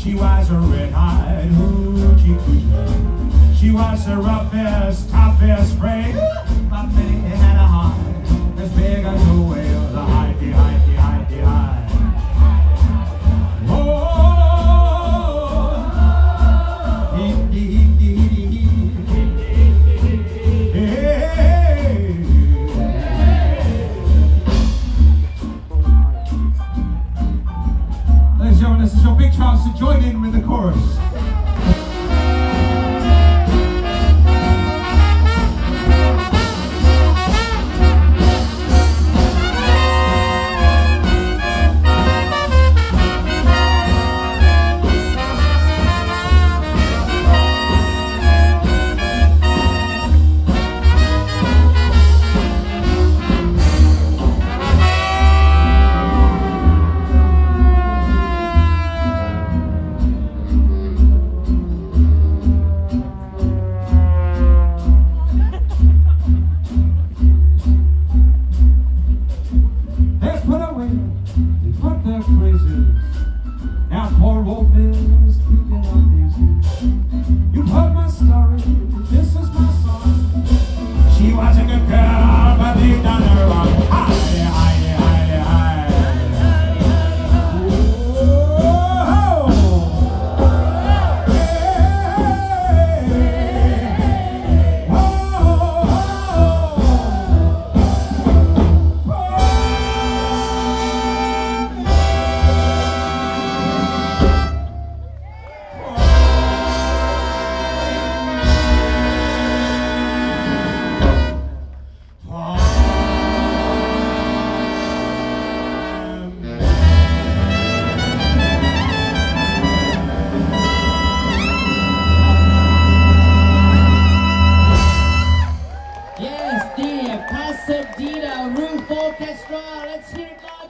She was a red-eyed hoochie coochie. She was the roughest, toughest friend. But Minnie had a heart as big as a whale. The hidey, hidey, hidey, hide. Oh, ladies and gentlemen, this is your big chance to join in with the chorus. Now poor old Bill's creeping up daisy. You've heard my story, this is my song. She was a good girl, but they done her wrong. Hidey, hidey, hidey, hidey. Yes, the Pasadena Roof Orchestra. Let's hear it live.